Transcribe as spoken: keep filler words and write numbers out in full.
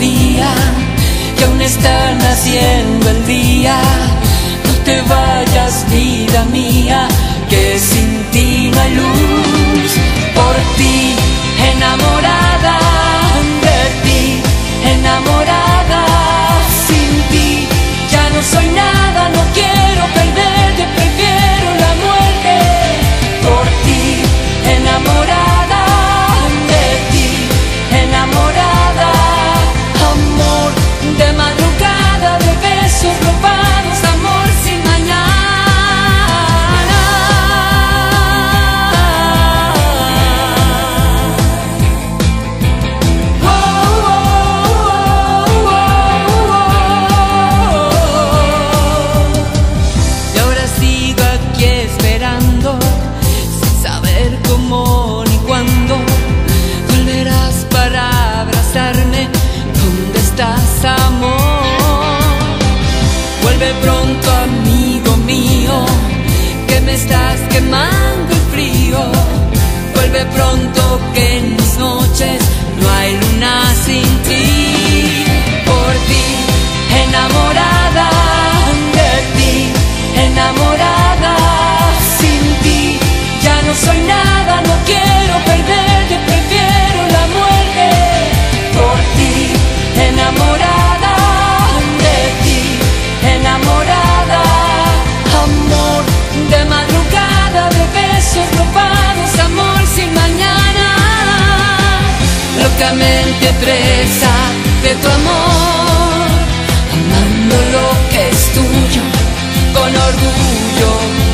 día, que aún está naciendo el día. No te vayas, vida mía, que sin ti no hay luz. Por ti, enamorada de ti, enamorada. Sin ti ya no soy nada, no quiero perderte, prefiero la muerte. Por ti, enamorada de ti, enamorada. Amor de madrugada, de besos robados, amor sin mañana. Oh, oh, oh, oh, oh. Y ahora sigo aquí esperando, sin saber cómo ni cuándo volverás para abrazarme. ¿Dónde estás, amor? Vuelve pronto, amigo mío, que me estás quemando el frío. Vuelve pronto, que en mis noches no hay luna sin ti. Por ti, enamorada de ti, enamorada. Sin ti ya no soy nada, no quiero perderte, prefiero la muerte. Por ti, enamorada de ti, enamorada. Amor de madrugada, de besos robados, amor sin mañana. Locamente presa de tu amor, amando lo que es tuyo, con orgullo